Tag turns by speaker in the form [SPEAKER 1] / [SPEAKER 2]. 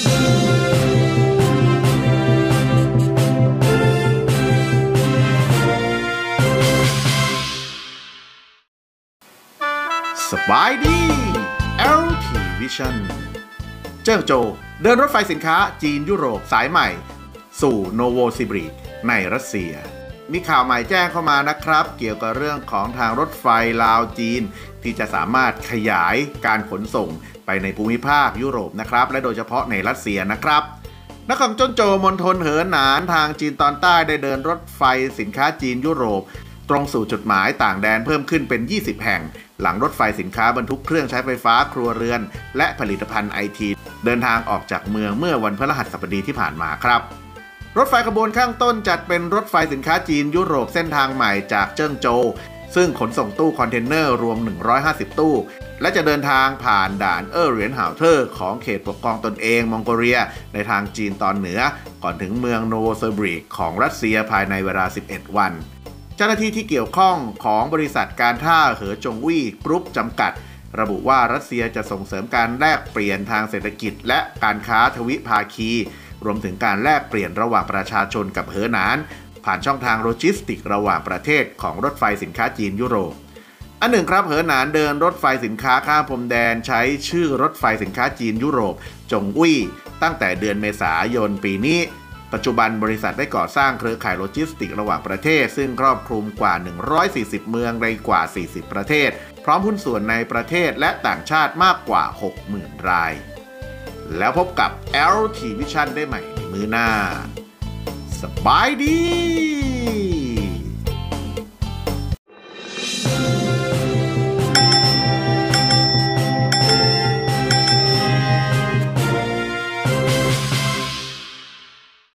[SPEAKER 1] สบายดี LT Vision เจิ้งโจวเดินรถไฟสินค้าจีนยุโรปสายใหม่สู่โนโวซิบริดในรัสเซียมีข่าวใหม่แจ้งเข้ามานะครับเกี่ยวกับเรื่องของทางรถไฟลาวจีนที่จะสามารถขยายการขนส่งไปในภูมิภาคยุโรปนะครับและโดยเฉพาะในรัสเซียนะครับนครเจิ้งโจวมณฑลเหอหนานทางจีนตอนใต้ได้เดินรถไฟสินค้าจีนยุโรปตรงสู่จุดหมายต่างแดนเพิ่มขึ้นเป็น20แห่งหลังรถไฟสินค้าบรรทุกเครื่องใช้ไฟฟ้าครัวเรือนและผลิตภัณฑ์ไอทีเดินทางออกจากเมืองเมื่อวันพฤหัสบดีที่ผ่านมาครับรถไฟขบวนข้างต้นจัดเป็นรถไฟสินค้าจีนยุโรปเส้นทางใหม่จากเจิ้งโจวซึ่งขนส่งตู้คอนเทนเนอร์รวม150ตู้และจะเดินทางผ่านด่านเหรียญหาวเทอร์ของเขตปกครองตนเองมองโกเลียในทางจีนตอนเหนือก่อนถึงเมืองโนโวซิบริดของรัสเซียภายในเวลา11วันเจ้าหน้าที่ที่เกี่ยวข้องของบริษัทการท่าเหอจงวี่กรุ๊ปจำกัดระบุว่ารัสเซียจะส่งเสริมการแลกเปลี่ยนทางเศรษฐกิจและการค้าทวิภาคีรวมถึงการแลกเปลี่ยนระหว่างประชาชนกับเหอหนานผ่านช่องทางโลจิสติกระหว่างประเทศของรถไฟสินค้าจีนยุโรปอันหนึ่งครับเหอหนานเดินรถไฟสินค้าข้ามพรมแดนใช้ชื่อรถไฟสินค้าจีนยุโรปจงวี่ตั้งแต่เดือนเมษายนปีนี้ปัจจุบันบริษัทได้ก่อสร้างเครือข่ายโลจิสติกระหว่างประเทศซึ่งครอบคลุมกว่า140เมืองในกว่า40ประเทศพร้อมหุ้นส่วนในประเทศและต่างชาติมากกว่า 60,000 รายแล้วพบกับ LT Vision ได้ใหม่ในมื้อหน้าสบายดี